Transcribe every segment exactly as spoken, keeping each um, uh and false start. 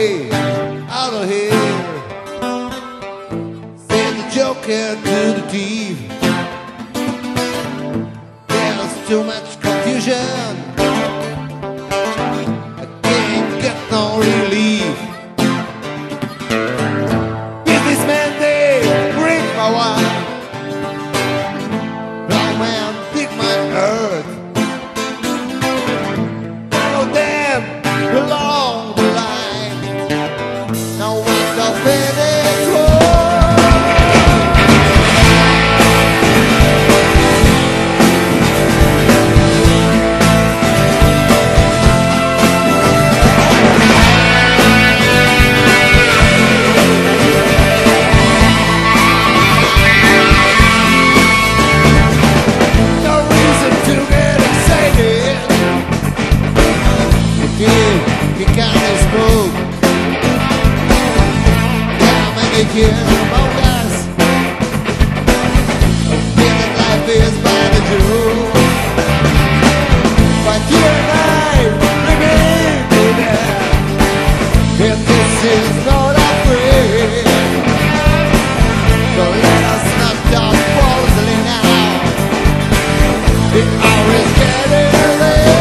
way out of here. Said the joker to the thief. There's too much confusion. I can't get no relief. Businessmen, they break my wife. No man dig my earth. None of them belong the line. No one's the finish here among us. Feeling life is by the Jew. But you and I remain together. And this is not a prayer. So let us not talk falsely now. The hour is getting late.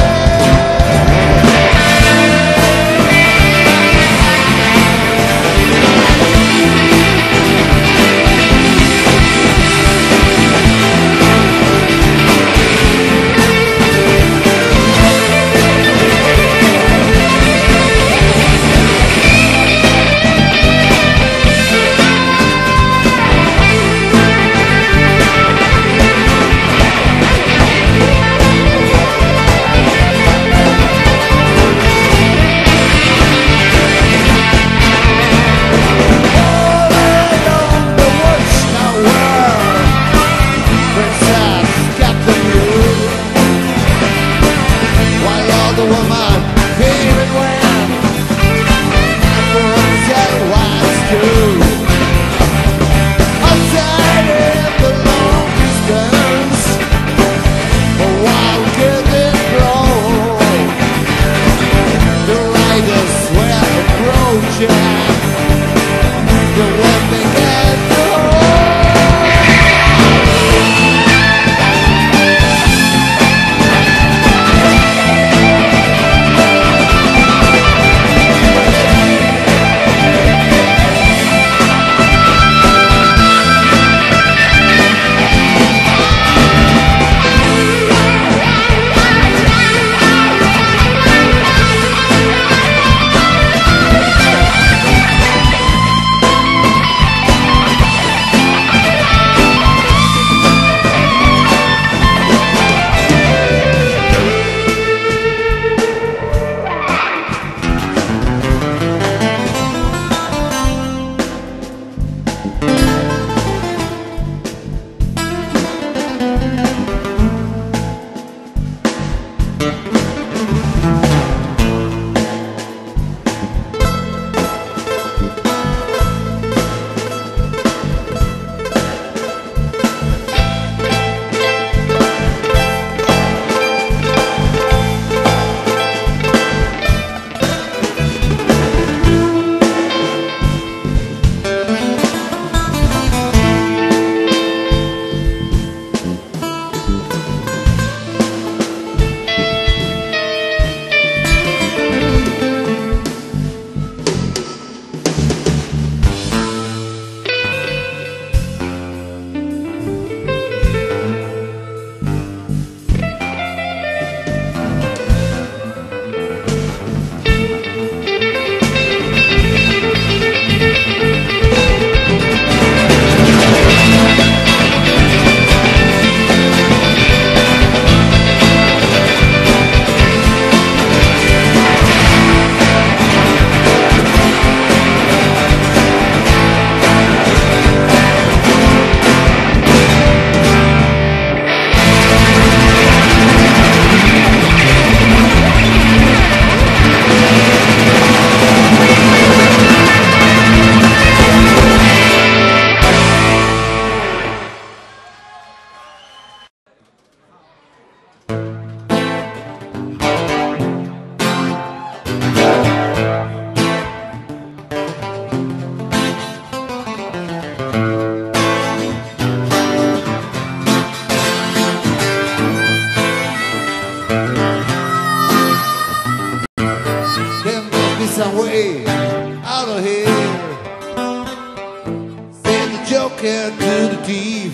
deep.